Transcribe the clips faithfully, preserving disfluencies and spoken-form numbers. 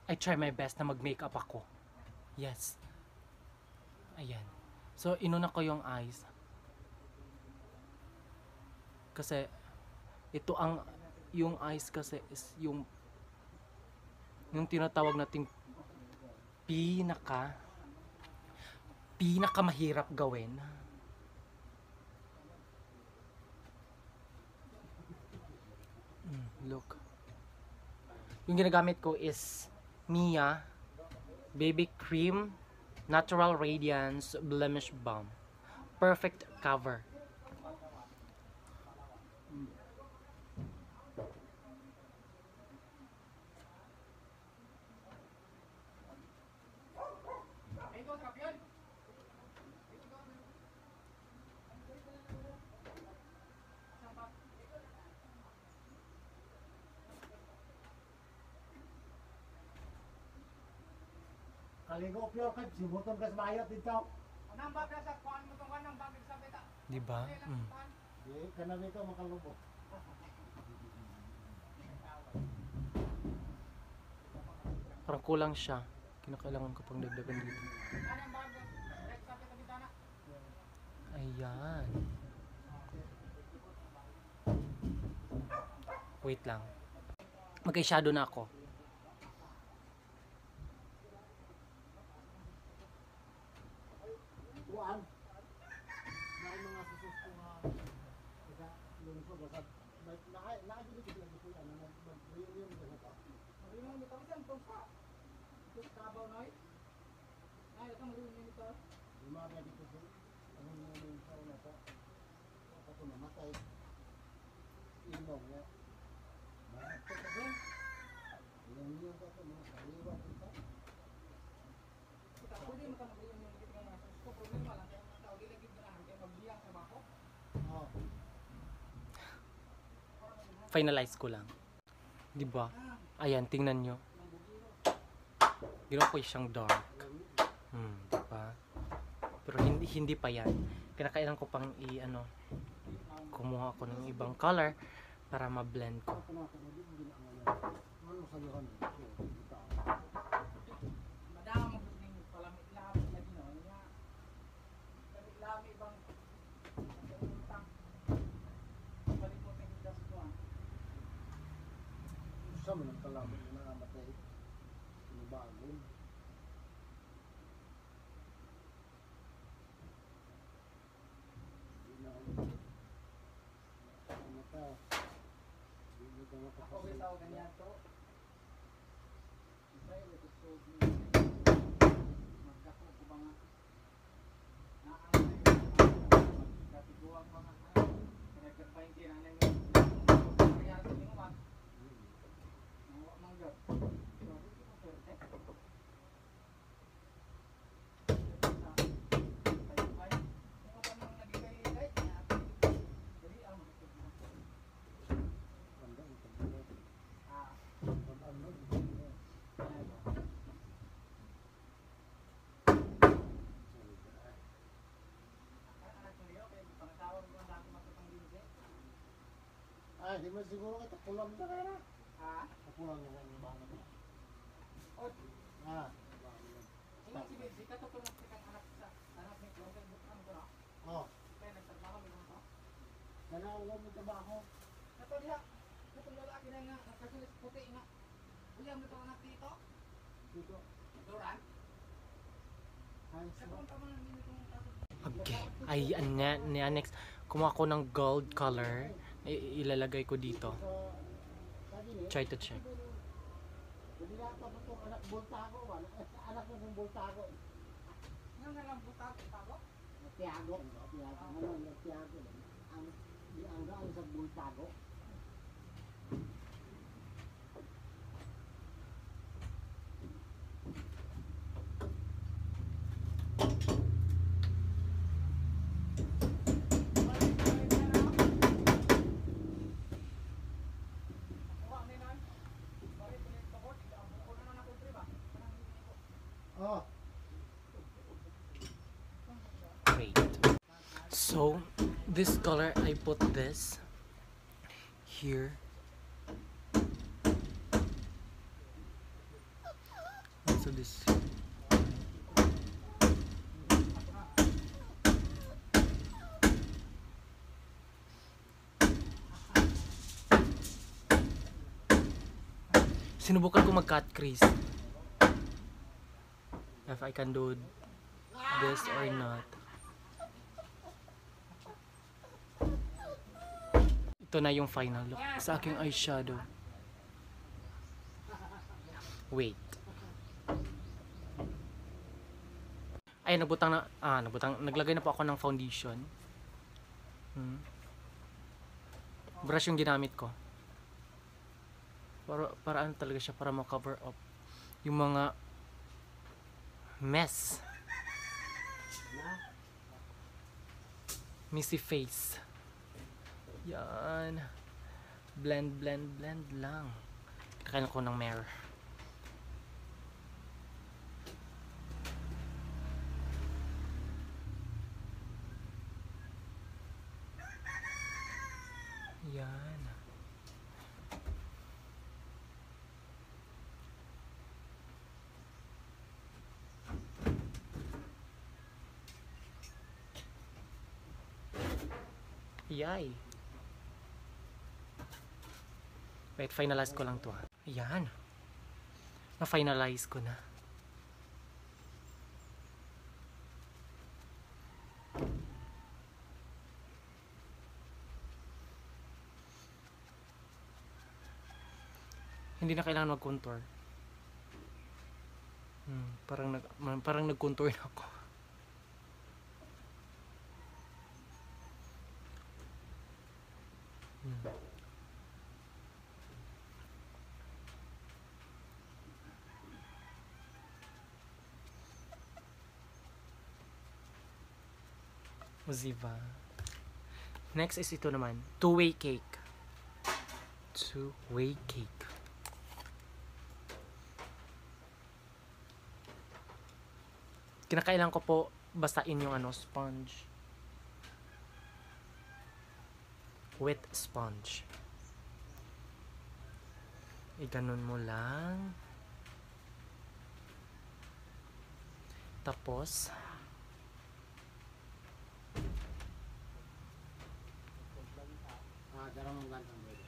I try my best na mag-makeup ako. Yes. Ayan. So, inuna ko yung eyes. Kasi, ito ang, yung eyes kasi is yung, yung tinatawag nating pinaka, pinaka mahirap gawin. Mm, look. Yung ginagamit ko is Mia B B Cream Natural Radiance Blemish Balm. Perfect cover. Kaligo pure ka, simuton ka sa bayot dito. Anang bag sa kuan mo tong kanang bag sa beta. Di ba? Mm. Di ka na dito makalubog. Parang kulang siya. Kinakailangan ko pang dagdagan dito. Anang bag sa beta bitana. Ayan. Wait lang. Mag-eyeshadow na ako. Kuan. Na mga susus ko nga isa lungsod sa na na dito dito dito ano na reunion na ta. Reunion nito bisan to sa. Ito sa kabaw noy. Ay, ito reunion nito. Lima na dito sa ano yung sa na ta. Ako na matay. Ilong ya. Bakit ka ba? Reunion ka to mga kaliwa dito. Pwede mo tanong reunion nito nga sa ko problema lang kay mga tao dili gid na kay magbiyang sa bako. Oh. Finalize ko lang. Di ba? Ayan, tingnan nyo. Ginawa ko siyang dark. Hmm, di ba? Pero hindi hindi pa yan. Kinakailangan ko pang i ano kumuha ako ng ibang color para ma-blend ko. Ano sa luhan? Madama mo ning palamit lami lagi no nya. Palamit lami bang utang. Balik mo ning das ko. Sa mga kalaban na matay. Lubagon. Ako bitaw ganyan to. Israel ito so magdako ko ba nga naang katiguang mga ano pinagkapain din ang nang kaya sa inuman nawa manggap so dito mo swerte Ah, di mo siguro ka tapulang na kaya na. ha Tapulang na kaya na baka na. od Ah. ingat si Bezi katutulong sa kang anak sa anak ni Klong butang ko na Oh. kaya nagtrabaho mo ko Nanawa mo trabaho. kato diha katong lalaki na nga nagkasulit puti nga uyang mo to anak dito Dito. Doran Ay, sa so. kung tama na nini kung kato Okay. Ay, anya, niya, next. Kumuha ko ng gold color. I- ilalagay ko dito. Try to check. Hindi na ito ito anak bultago. Anak mo ng bultago. nga nga lang butang tago Tiago. Tiago. Ano yung Tiago? Ang ang ang sa bultago. Oh. Wait. So, this color, I put this here. this. Sinubukan ko mag-cut crease. If I can do this or not. Ito na yung final look sa aking eyeshadow. Wait. Ay, nagbutang na, ah, nagbutang, naglagay na po ako ng foundation. Hmm. Brush yung ginamit ko. Para, para ano talaga siya, para ma-cover up yung mga mess. Messy face. Yan. Blend, blend, blend lang. Kakain ko ng mirror. Yan. Yay. Wait, finalize ko lang to ha. Ayan. Na-finalize ko na. Hindi na kailangan mag-contour. Hmm, parang nag parang nag-contour na ako. Hmm. Ziva. Next is ito naman, two-way cake. Two-way cake. Kinakailangan ko po basain yung ano, sponge. Wet sponge. I-ganon mo lang. Tapos, Ah, darang ng gantong bebe.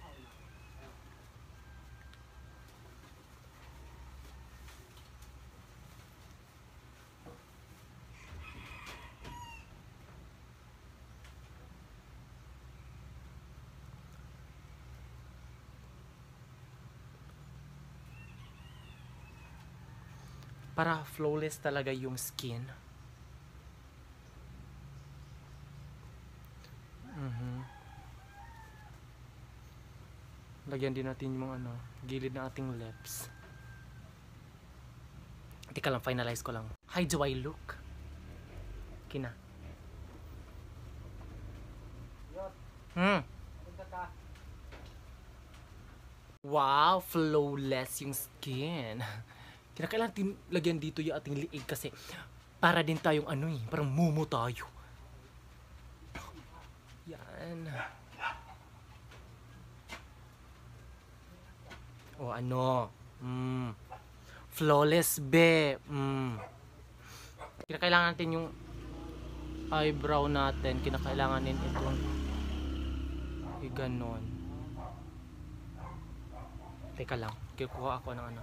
para flawless talaga yung skin. Mhm. Lagyan din natin yung ano, gilid ng ating lips. Teka lang, finalize ko lang. How do I look? Kina. Hmm. Wow, flawless yung skin. Kinakailangan tin lagyan dito yung ating liig kasi para din tayong ano eh, parang mumu tayo. Yan. O ano? Mm. Flawless be. Mm. Kinakailangan natin yung eyebrow natin. Kinakailangan din itong i-ganon. Teka lang. Kikuha ako ng ano.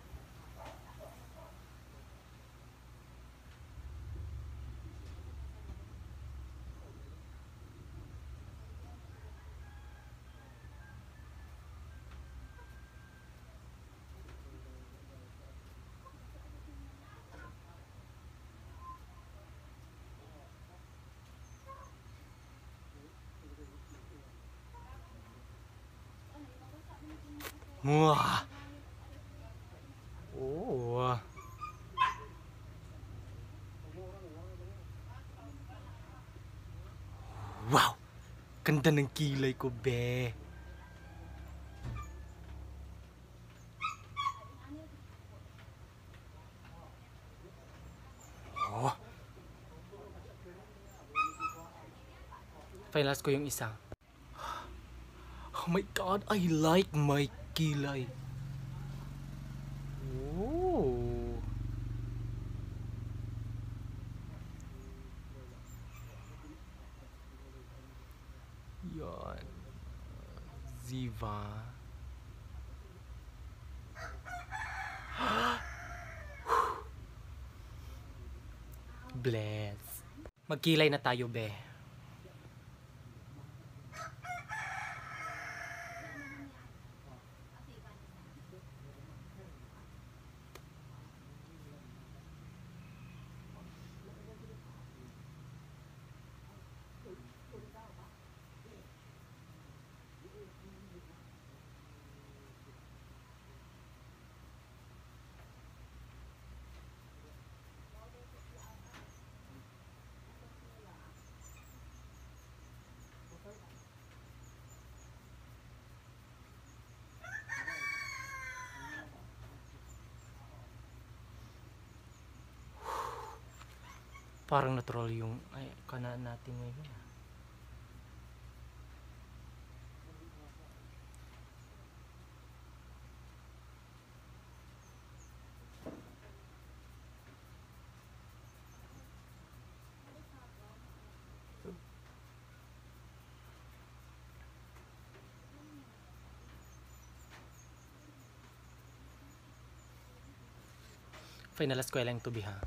Wah. Oh. Wow. Ganda ng kilay ko, be. Oh. Finalize ko yung isa. Oh my God, I like my kilay. Oh. Diba? Bless. Magkilay na tayo, be. Parang natural yung ay, kanaan natin ngayon. Final eskwela yung tubi, ha?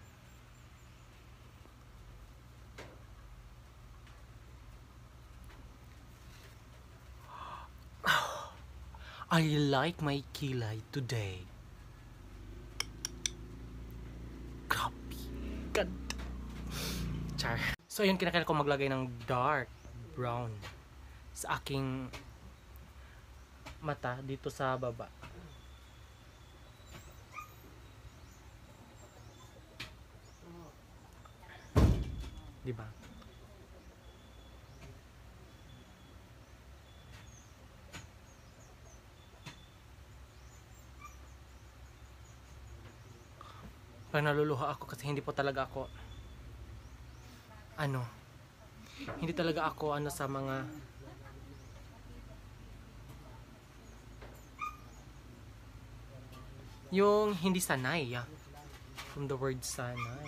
I like my kilay today. Copy. God. Char. So yun, kinakailangan ko maglagay ng dark brown sa aking mata dito sa baba. Diba? Parang naluluha ako kasi hindi po talaga ako ano hindi talaga ako ano sa mga yung hindi sanay, yeah. From the word sanay.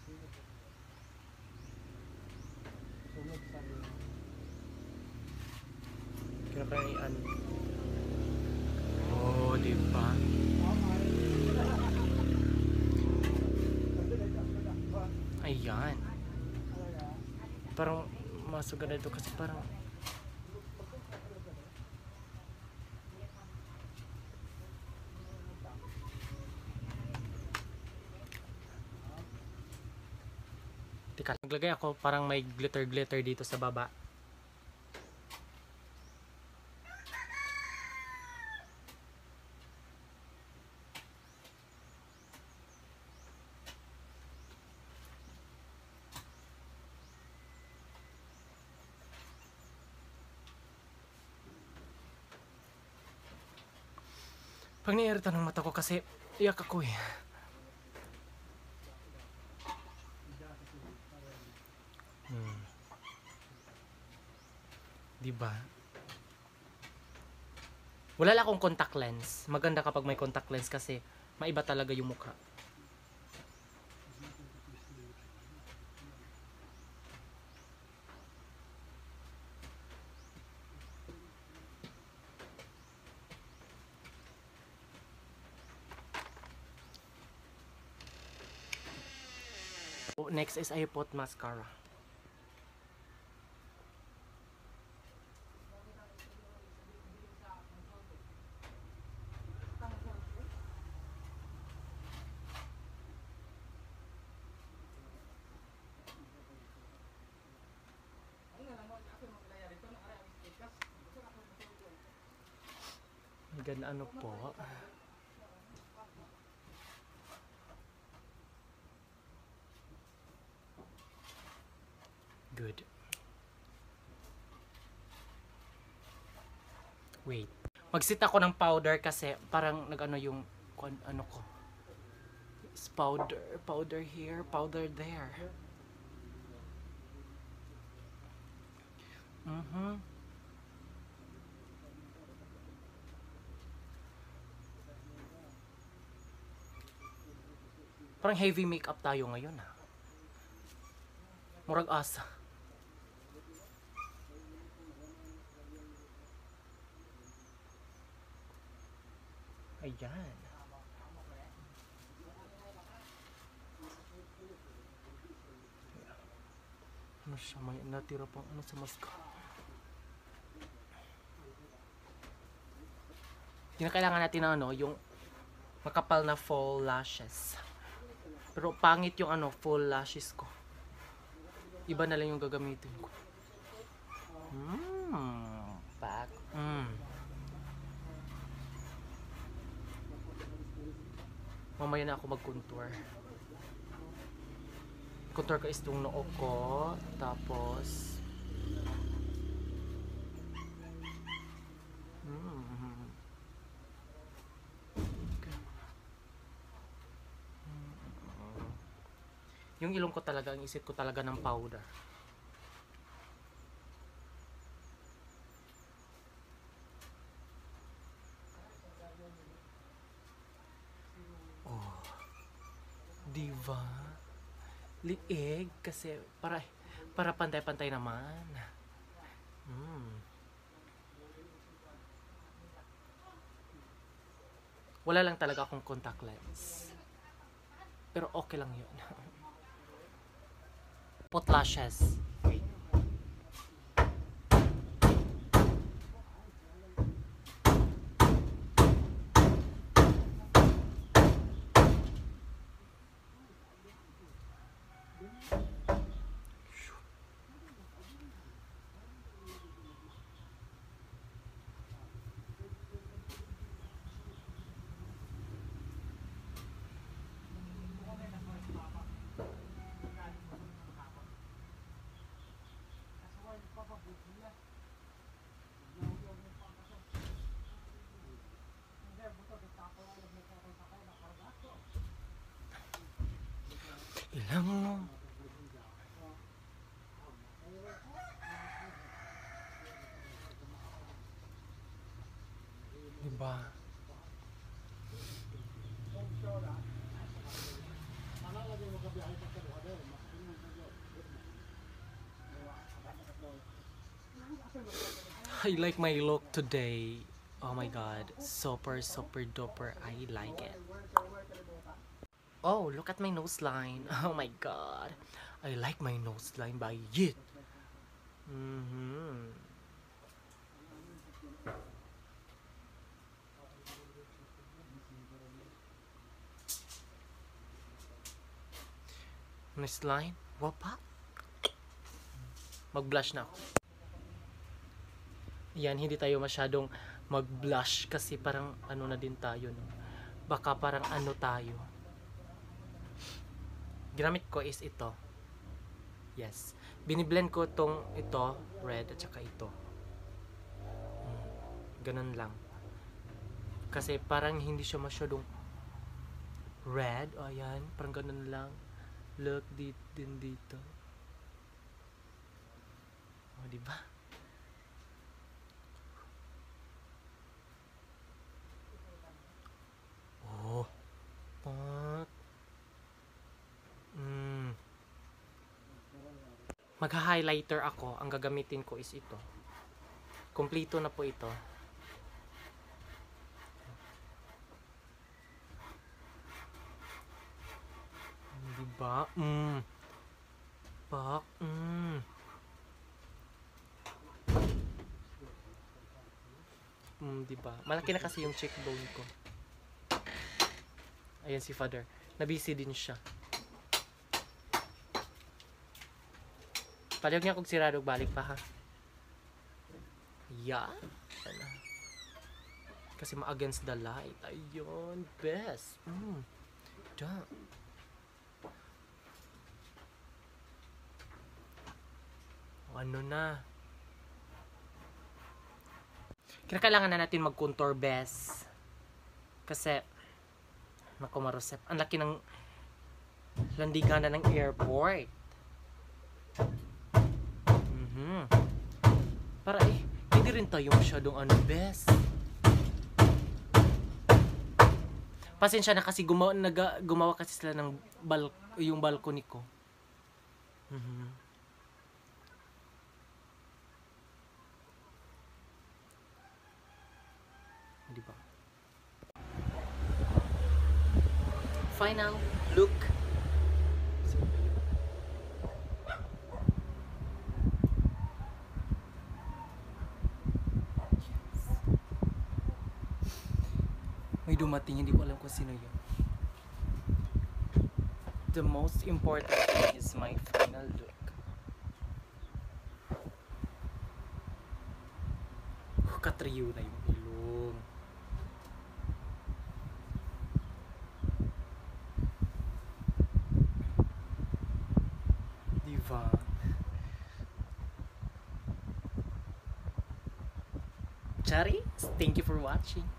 Kaya kaya ano oh, diba? Ayan. Parang masuk na ito kasi parang Tika, naglagay ako parang may glitter glitter dito sa baba. Pag naiirita ng mata ko kasi iyak ako eh. Hmm. Diba? Wala lang akong contact lens. Maganda kapag may contact lens kasi maiba talaga yung mukha. Next is I put mascara. Gan ano po? Good. Wait. Mag-sit ako ng powder kasi parang nag-ano yung ano ko. It's powder, powder here, powder there. Mhm. Parang heavy makeup tayo ngayon, ha. Murag asa. Ayan. Ano siya, may natira pang ano sa mask. Kinakailangan natin ng ano, yung makapal na full lashes. Pero pangit yung ano, full lashes ko. Iba na lang yung gagamitin ko. Mmm, back. Mmm. Mamaya na ako mag-contour. Contour ko is itong noo ko. Tapos mm. Okay. Mm. Yung ilong ko talaga, ang isip ko talaga ng powder. Oh. Diba? Liig kasi para para pantay-pantay naman. Mm. Wala lang talaga akong contact lens. Pero okay lang 'yun. Put lashes. Ilang mo. Diba? I like my look today. Oh my god. Super, super duper. I like it. Oh, look at my nose line. Oh my god. I like my nose line by it. Mm-hmm. Nose line? Wapa? Mag-blush na ako. Yan, hindi tayo masyadong mag-blush kasi parang ano na din tayo, no? Baka parang ano tayo. Ginamit ko is ito. Yes. Biniblend ko tong ito, red, at saka ito. Hmm. Ganun lang. Kasi parang hindi siya masyadong red. O, ayan. Parang ganun lang. Look, dito din dito. O, diba? Oh. Pat. Mm. Magha-highlighter ako. Ang gagamitin ko is ito. Kompleto na po ito. Diba? Mm. Pak. Mm. Mm, diba? Malaki na kasi yung cheekbone ko. Ayan si Father. Nabisi din siya. Palihog niya kung sirado, balik pa ha. Yeah. Ano? Kasi ma-against the light. Ayun. Best. Mm. Da. Ano na. Kailangan na natin mag-contour best. Kasi naku Marosep, ang laki ng landiganan ng airport. Mhm. Para eh, hindi rin tayo masyadong ano best. Pasensya na kasi gumawa, naga, gumawa kasi sila ng bal, yung balcony ko. Mhm. Di ba? final look. May dumating, hindi ko alam kung sino yun. The most important thing is my final look. Katriyo na yung ilong. Diba? Chari, thank you for watching.